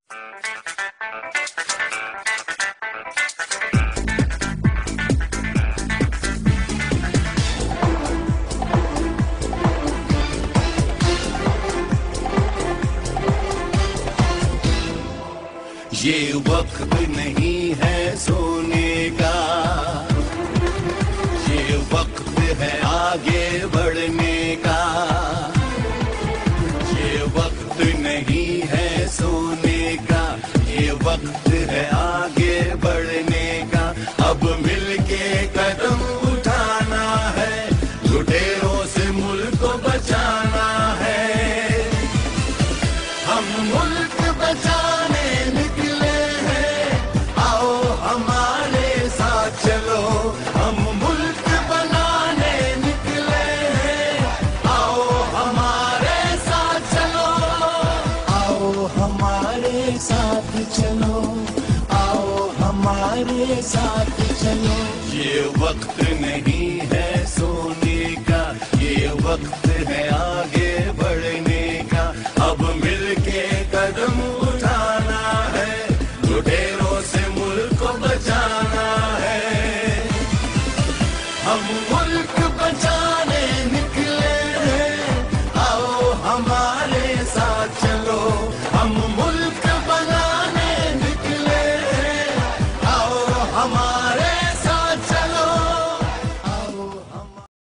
ये वक्त नहीं है सोने का, ये वक्त है आगे बढ़ने का। ये वक्त नहीं है सोने का, ये वक्त है आगे बढ़ने का। अब मिलके कदम उठाना है, लुटेरों से मुल्क को बचाना है। हम मुल्क बचाने निकले हैं, आओ हमारे साथ चलो। हम मुल्क बनाने निकले हैं, आओ हमारे साथ चलो। आओ हमारे साथ चलो, आओ हमारे साथ चलो। ये वक्त नहीं है सोने